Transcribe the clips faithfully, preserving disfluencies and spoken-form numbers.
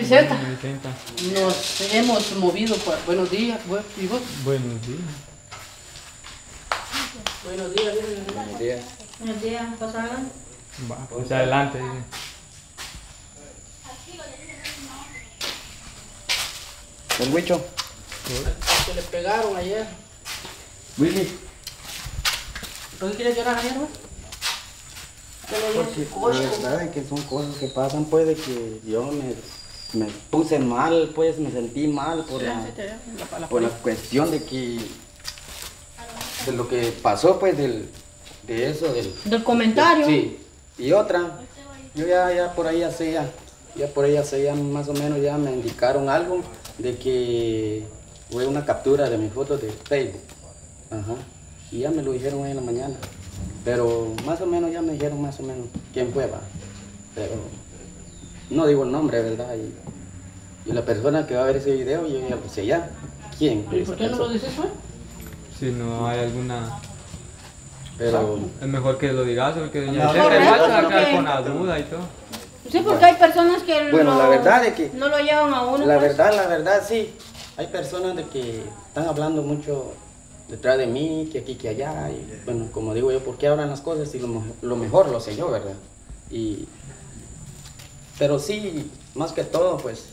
Vicenta. Doña Vicenta. Nos hemos movido para... Buenos días, ¿y vos? Buenos días. Buenos días, Buenos días. Buenos días, ¿pasaron? Va, pues adelante, dice. ¿El Huicho? que le pegaron ayer. Willy. ¿Por qué quieres llorar ayer, güey? ¿Qué le dio Porque su coche? la verdad es que son cosas que pasan, pues, de que yo me, me puse mal, pues, me sentí mal por, Sí, la, sí, te- la- la- por la cuestión de que, de lo que pasó, pues, del, de eso, del... Del comentario. Sí, y otra, yo ya, ya por ahí ya sé, ya, ya por ahí ya sé, ya más o menos ya me indicaron algo de que fue una captura de mis fotos de Facebook. Ajá. Y ya me lo dijeron hoy en la mañana. Pero más o menos ya me dijeron más o menos quién fue, va. Pero no digo el nombre, ¿verdad? Y, y la persona que va a ver ese video, yo ya lo sé ya. ¿Quién? ¿Y por qué no lo dices, güey? Si no hay alguna... Pero Es mejor que lo digas porque doña No, Vicenta correcto, igual se va a quedar porque- con la duda y todo. Sí, porque hay personas que bueno, no, la verdad es que no lo llevan a uno. la pues. verdad, la verdad sí. Hay personas de que están hablando mucho detrás de mí, que aquí, que allá. Y bueno, como digo yo, ¿por qué hablan las cosas? Y lo, mo- lo mejor lo sé yo, ¿verdad? Y, pero sí, más que todo, pues,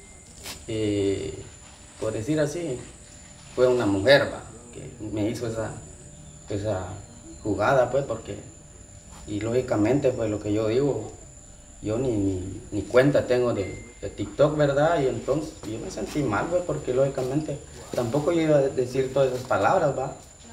eh, por decir así, fue una mujer, ¿va? Que me hizo esa, esa jugada, pues, porque, y lógicamente, pues, lo que yo digo, yo ni, ni, ni cuenta tengo de, de TikTok, ¿verdad? Y entonces yo me sentí mal, pues, porque lógicamente tampoco yo iba a decir todas esas palabras, ¿va?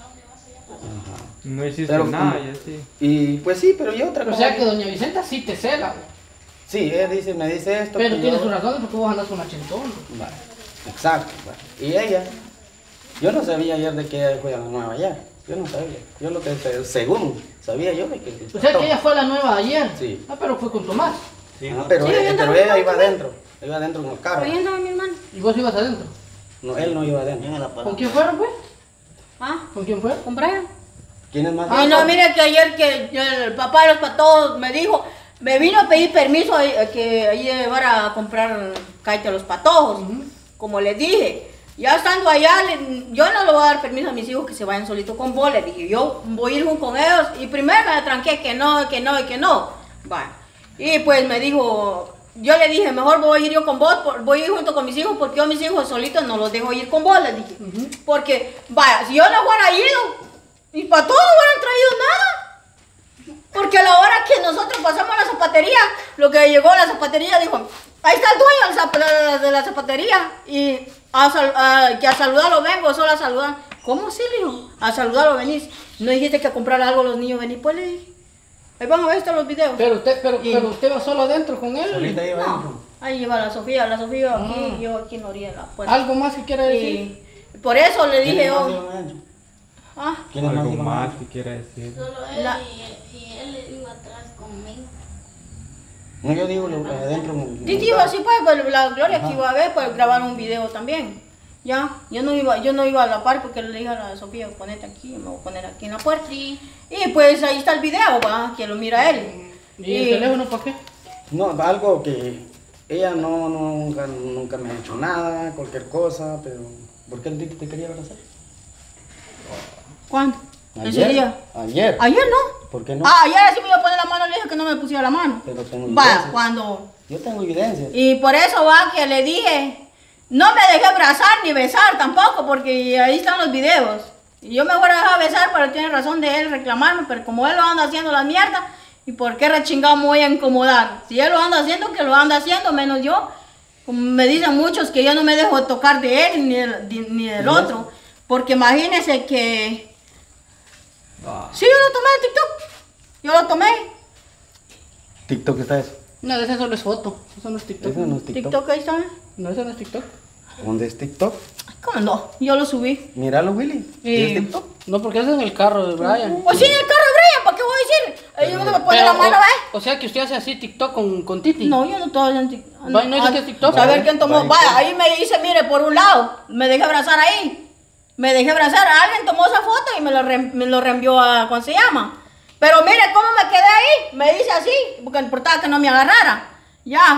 Ajá. No hiciste Pero nada como- y así. Y pues sí, pero yo otra O cosa. sea que doña Vicenta sí te cela, güey. Sí, ella dice, me dice esto. Pero que tiene yo- sus razones porque vos andas con la chentón. Va, exacto, va. Y ella, yo no sabía ayer de que ella fue a la nueva ayer. Yo no sabía. Yo lo que según sabía yo de que. O sea que ella fue a la nueva ayer. Sí. Ah, pero fue con Tomás. Ah, pero, Sí, ella, yo pero también ella iba también. adentro. Iba adentro en el carro. Oyendo a mi hermano. ¿Y vos ibas adentro? No, él no iba adentro. ¿Con quién fueron, pues? Ah, ¿Con quién fue? con Brian. ¿Quién es más? Ay, no, mire que ayer que el papá de los patos me dijo, me vino a pedir permiso a- a que ahí llevara a comprar caite a los patojos, como les dije. Ya estando allá, le- yo no le voy a dar permiso a mis hijos que se vayan solitos con vos, les dije, yo voy a ir junto con ellos y primero me tranqué que no, que no y que no. Va. Y pues me dijo, yo le dije, mejor voy a ir yo con vos, por- voy a ir junto con mis hijos porque yo a mis hijos solitos no los dejo ir con vos, les dije. Porque, vaya, si yo no fuera ido, mis patojos no hubieran traído nada. Porque a la hora que nosotros pasamos a la zapatería, lo que llegó a la zapatería dijo, ahí está el dueño del zap- de la zapatería y a sal- a- que a saludarlo vengo, solo a saludar. ¿Cómo sí, le dijo? A saludarlo venís. ¿No dijiste que a comprar algo a los niños venís? Pues le dije. Ahí van a ver estos los videos. Pero usted, pero, Y- pero usted va solo adentro con él. Solita iba No, adentro. ahí lleva la Sofía, la Sofía aquí, Ah. yo aquí en la orilla de la puerta. ¿Algo más que quiera decir? Y por eso le dije ¿Quiénes más yo, iban adentro? ah, ¿Quiénes más Algo iban más adentro? que quiera decir. Solo él La- y, y él iba atrás conmigo. No, yo digo lo adentro. sí, sí, iba, sí, pues, pues, la Gloria que iba a ver, pues grabar un video también. Ya, yo no iba, yo no iba a la par porque le dije a la Sofía, ponete aquí, me voy a poner aquí en la puerta. Y pues ahí está el video, va, que lo mira él. ¿Y el teléfono para qué? No, algo que ella no, no, nunca, nunca me ha hecho nada, cualquier cosa, pero ¿por qué el día que te quería abrazar? ¿Cuándo? ¿Ese día? Ayer. Ayer no. ¿Por qué no? Ah, ayer sí me iba a poner la mano, le dije que no me pusiera la mano. Pero tengo Va, evidencias. cuando... Yo tengo evidencias. Y por eso va que le dije, no me dejé abrazar ni besar tampoco, porque ahí están los videos. Y yo me voy a dejar besar, pero tiene razón de él reclamarme, pero como él lo anda haciendo la mierda, ¿y por qué rechingado me voy a incomodar? Si él lo anda haciendo, que lo anda haciendo, menos yo. Como me dicen muchos que yo no me dejo tocar de él ni del, di- ni del otro. Porque imagínense que... Ah. Sí, yo lo tomé en TikTok. Yo lo tomé. TikTok está eso. No, ese solo es foto. Eso no es TikTok. Eso no es TikTok. TikTok ahí está. No, eso no es TikTok. ¿Dónde es TikTok? ¿Cómo no? Yo lo subí. Míralo, Willy. Y- ¿Es TikTok? No, porque ese es en el carro de Brian. Pues sí, en el carro de Brian, ¿para qué voy a decir? Ahí yo no me pone Pero, la mano, o, ¿ves? o sea que usted hace así TikTok con, con Titi. No, yo no estoy en TikTok. Va, ¿no dice que es TikTok? A ver quién tomó. Va, Vaya, ahí me dice, mire, por un lado, me dejé abrazar ahí. Me dejé abrazar. Alguien tomó esa foto y me lo, re- me lo reenvió a, ¿cómo se llama? Pero mire cómo me quedé ahí. Me dice así, porque importaba que no me agarrara. Ya.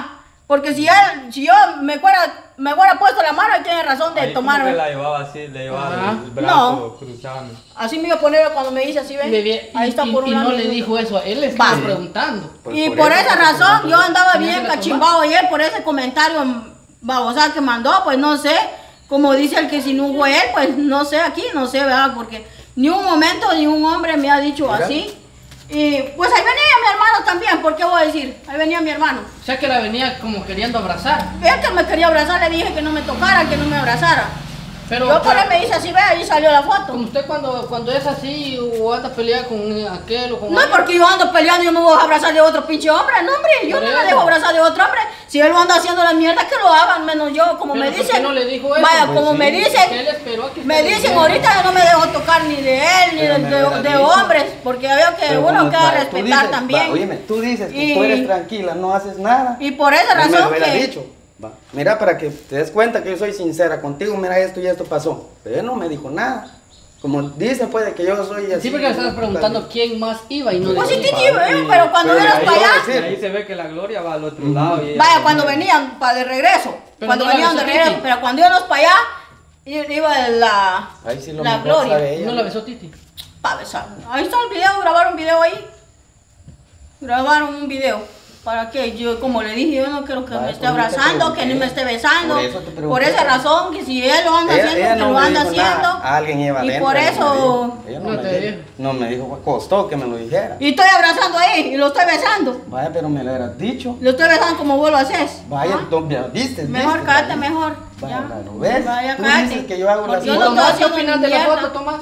Porque si él, si yo me fuera, me fuera puesto la mano, él tiene razón de Ahí tomar. como que la llevaba así, le llevaba Ajá. el brazo No. cruzado. Así me iba a poner cuando me dice así, ven. Y, y- Ahí está y- por y un lado. no le dijo eso a él, le estaba Va. preguntando. Pues Y por por eso esa que se razón tomó. yo andaba ¿Sí bien se la cachimbado ayer por ese comentario babosa que mandó, pues no sé. Como dice el que si no fue él, pues no sé aquí, no sé, ¿verdad? Porque ni un momento ni un hombre me ha dicho Mira. así. Y pues ahí venía mi hermano también, ¿por qué voy a decir? Ahí venía mi hermano. O sea que la venía como queriendo abrazar. Él que me quería abrazar, le dije que no me tocara, que no me abrazara. Pero yo por pero- él me dice así, ve, ahí salió la foto. como usted cuando, cuando es así o anda a pelear con aquel o con No es alguien, porque yo ando peleando y yo me voy a abrazar de otro pinche hombre, no hombre, yo Por no eso. me dejo abrazar de otro hombre. Si él lo anda haciendo la mierda, que lo hagan, menos yo, como Pero me ¿por qué dicen. no le dijo eso? Vaya, Pues como sí. me que él dicen, esperó a que me usted le dicen dijera. ahorita yo no me dejo tocar ni de él, ni Pero de, me de- hubiera de dicho. hombres, porque veo que Pero uno como- queda va, a tú respetar dices, también. va, oíme, tú dices que Y- tú eres tranquila, no haces nada. Y por esa Él me lo razón hubiera que... dicho. Va, mira, para que te des cuenta que yo soy sincera contigo, mira esto y esto pasó. Pero él no me dijo nada. Como dice, pues, de que yo soy así. Sí, porque le estabas preguntando quién más iba y no Pues le sí, dijo. Titi, eh, pero cuando Pero vienes ahí para yo allá... Y decir. ahí se ve que la gloria va al otro lado. y ella Vaya, también. cuando venían para de regreso, Pero cuando no la venían de besó regreso, Titi. pero cuando íbamos para allá, i- iba la, Ahí sí lo la mejor gloria. sabe ella. No la besó Titi. Para besar. Ahí está el video, grabaron un video ahí. Grabaron un video. ¿Para qué? Yo, como le dije, yo no quiero que Vaya, me esté por eso te abrazando, que pregunté. ni me esté besando. Por eso te pregunté. Por esa razón, que si él lo anda Ella- haciendo, ella que no lo me anda dijo nada. haciendo. Alguien iba Y adentro, por ella no me eso... dijo. Ella no, No me te dijo. dijo. No me dijo, costó que me lo dijera. Y estoy abrazando ahí, y lo estoy besando. Vaya, pero me lo hubieras dicho. Lo estoy besando como vos lo haces. Vaya, ¿Ah? entonces, viste, Mejor viste, cállate, vaya. mejor. Vaya, ya. claro, ¿ves? Vaya, Tú cállate. dices que yo hago las Porque yo no cosas. estoy Tomás, ¿qué haciendo opinas de la mierda. foto, Tomás?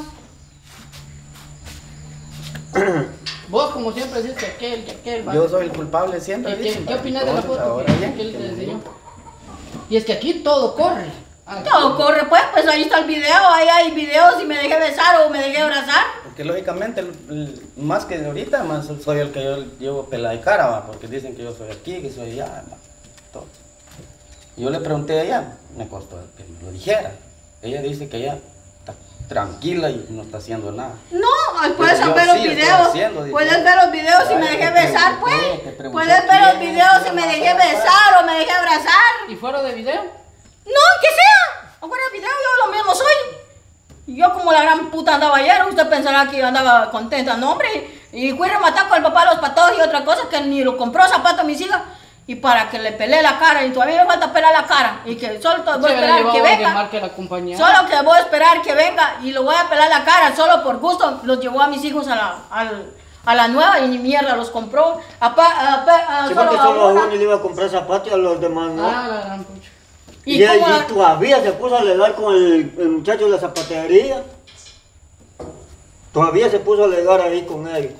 Vos, como siempre, dices que aquel, que aquel. va. Yo soy el culpable siempre. ¿Y ¿Qué, dice, qué para opinas que de la entonces foto ahora que bien, aquel que te me enseñó? dijo. Y es que aquí todo corre. Aquí- Todo corre pues, pues ahí está el video, ahí hay videos y me dejé besar o me dejé abrazar. Porque lógicamente, el- el- más que ahorita, más soy el que yo llevo pela de cara, va, porque dicen que yo soy aquí, que soy allá, va, todo. Yo le pregunté a ella, me costó que me lo dijera. Ella dice que ella está tranquila y no está haciendo nada. No, ay, puedes Pero yo ver los sí estoy videos, haciendo, dice. puedes ver los videos y me Ay, dejé te besar pregunté, te pues. pregunté Puedes ver los quién videos es, y me quién dejé va a besar o me dejé abrazar. ¿Y fuera de video? No, que sea. Ahora el video yo lo mismo soy. Yo como la gran puta andaba ayer, usted pensará que yo andaba contenta, no hombre. Y fui a rematar con el papá de los patos y otra cosa que ni lo compró zapatos a mis hijas. Y para que le pelee la cara, y todavía me falta pelar la cara. Y que solo voy a Se hubiera esperar llevado que a alguien venga. más que la compañía. Solo que voy a esperar que venga y lo voy a pelar la cara, solo por gusto. Los llevó a mis hijos a la, al- a la nueva y ni mierda los compró. A, pa- a pa- a Sí, solo porque a solo a una. uno le iba a comprar zapatos y a los demás no. Ah, la gran pucha. y, Y él- como- y todavía se puso a alegar con el, el muchacho de la zapatería. Todavía se puso a alegar ahí con él.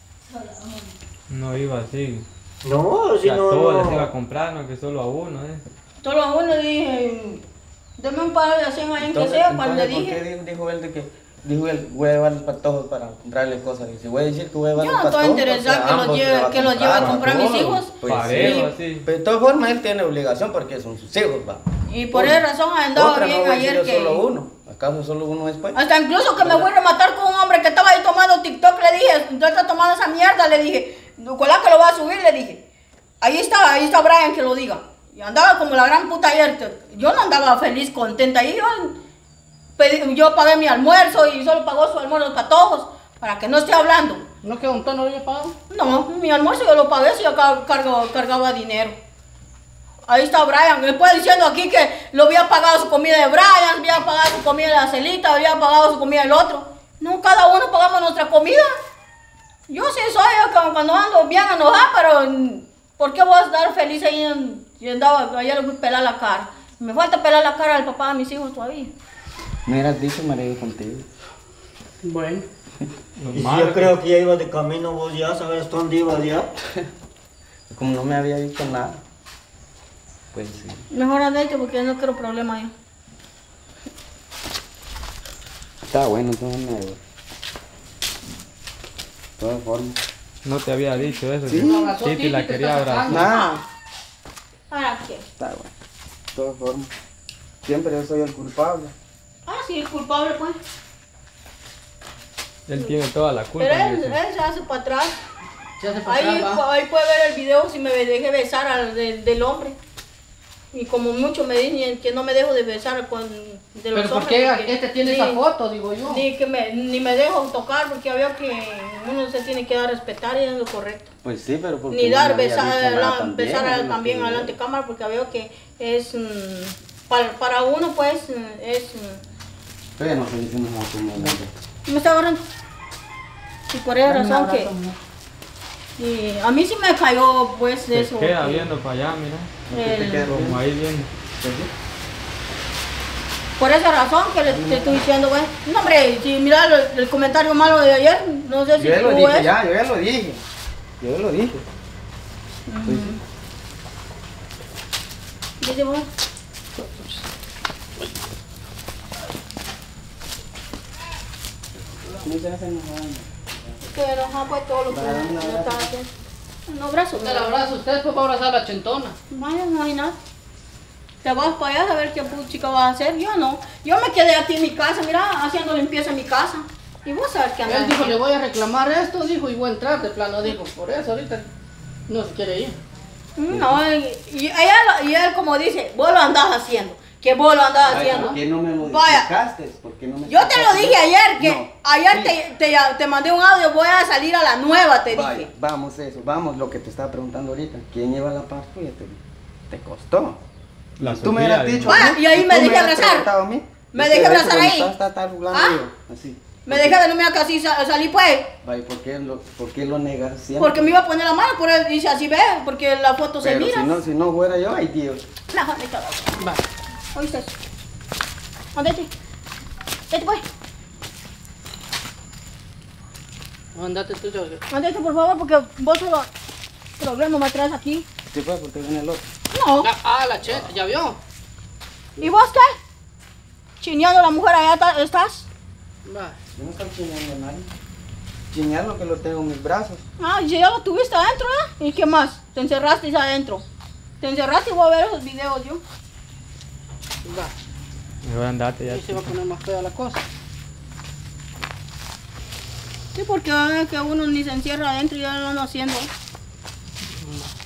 No iba así. No, si Que a no. todos no. les iba a comprar, no que solo a uno, ¿eh? Solo a uno le dije, deme un par de cien ahí que Entonces, sea, cuando le entonces, ¿por dije. qué dijo, dijo él de que dijo él voy a llevar los patojos para comprarle cosas? Dice, voy a decir que voy a llevar Yo los no estoy patojos. interesada porque que los ambos lleve- le va que los lleve a va, comprar mis todos. hijos. Pues Parejo, sí. así. Pero de todas formas él tiene obligación porque son sus hijos, va. Y por esa razón andaba Otra, bien no voy a decir ayer yo solo que. uno. ¿Acaso solo uno es pues? Hasta incluso que me voy a rematar con un hombre que estaba ahí tomando TikTok, le dije, tú estás tomando esa mierda, le dije, ¿cuál es que lo va a subir? Le dije, ahí está, ahí está Brian que lo diga. Y andaba como la gran puta ayer, yo no andaba feliz, contenta, y yo, pedí- yo pagué mi almuerzo y solo pagó su almuerzo para todos, para que no esté hablando. ¿No que un tono no había pagado? No, mi almuerzo yo lo pagué si yo car- cargo- cargaba dinero. Ahí está Brian, después diciendo aquí que lo había pagado su comida de Brian, había pagado su comida de la Celita, había pagado su comida del otro. No, cada uno pagamos nuestra comida. Yo sí soy, yo como cuando ando bien enojada, pero mm, ¿por qué voy a estar feliz ahí? En, y andaba, ayer le fui a pelar la cara. Me falta pelar la cara al papá de mis hijos todavía. Me hubieras dicho, me reí contigo. Bueno. Lo Y si malo yo creo que ya iba de camino, vos ya sabes dónde ibas ya. Como no me había dicho nada. Pues sí. Mejor andate porque no quiero problemas yo. Está bueno, entonces me De todas formas. No te había dicho eso. Sí. que Lo abrazó Titi la Titi, te quería está abrazar. sacando. Nada. ¿Para qué? Está bueno. De todas formas. Siempre yo soy el culpable. Ah, sí, es culpable pues. Él tiene toda la culpa. Pero en él, eso. él se hace para atrás. Se hace para Ahí, atrás, va. ahí puede ver el video si me dejé besar al del, del hombre. Y como mucho me dicen que no me dejo de besar con de los Pero ¿por hombres. qué porque este tiene ni- esa foto, digo yo? Ni, que me, ni me dejo tocar porque había que uno se tiene que dar a respetar y es lo correcto. Pues sí, pero porque Ni no dar, me había besar, dicho nada la- también, besar es a- lo también que- adelante cámara porque veo que es, mm, para, para uno pues, mm, es, mm, Todavía no se dice nada como me está agarrando. Y por esa Dame un razón que, abrazo, amor. y a mí sí me cayó pues Se eso. queda que- viendo para allá, mira. ¿Qué te el- queda Como viendo? ahí viendo. Por esa razón que le, te estoy diciendo, güey. No, hombre, si mira el, el comentario malo de ayer, no sé si Yo ya lo tú dije, es. ya, yo ya lo dije. Yo ya lo dije. Pues sí. Dice, vos. No se hace nada. Que nos pues todo lo que Dale un no abrazo. está haciendo. Un abrazo. El abrazo, usted fue para abrazar a la chentona. Vaya, no hay nada. Te vas para allá a ver qué pu- chica vas a hacer. Yo no. Yo me quedé aquí en mi casa, mira, haciendo limpieza en mi casa. Y vos sabés qué andas Él dijo, le haciendo. voy a reclamar esto, dijo, y voy a entrar de plano, dijo. Por eso ahorita no se quiere ir. No, y, y ella, lo- y él como dice, vos lo andás haciendo. Que vos lo andás Ay, haciendo. ¿por qué no me Vaya. modificaste? ¿Por qué no me Yo te lo dije ayer, que No. ayer Sí. te, te, te mandé un audio, voy a salir a la nueva, te Vaya, dije. vamos eso, vamos lo que te estaba preguntando ahorita. ¿Quién lleva la paz tuya? Te, te costó. La Tú me Sofía, hubieras dicho. Vaya, a mí, y ahí tú me dejé hubieras abrazar. preguntado a mí. Me Yo dejé te hubiera abrazar dicho, ahí. Está, está, está hablando ¿Ah? yo, así. Me dejé de no me casi sa- salí pues, Vaya, ¿por qué lo, por qué lo negas siempre? porque me iba a poner la mano, por eso dice así ve, porque la foto se Pero mira. si no, si no fuera yo, ay Dios. La joder, todo. Va. ¿Oíste eso? Andate. Vete pues. Andate tú, Jorge. Andate por favor, porque vos solo problema me traes aquí. ¿Qué fue? Porque viene el otro. No. Ah, ah, la cheta, ¿ya vio? ¿Y vos qué? Chineando la mujer allá ta- estás. Va. Yo no estoy chineando a nadie. Chinear lo que lo tengo en mis brazos. Ah, y ya lo tuviste adentro, ¿eh? ¿Y qué más? Te encerraste adentro. Te encerraste y voy a ver esos videos yo. Va. Mejor andate ya. Ahí se va a poner más fea la cosa. Sí, porque ah, que uno ni se encierra adentro y ya lo ando haciendo. Va.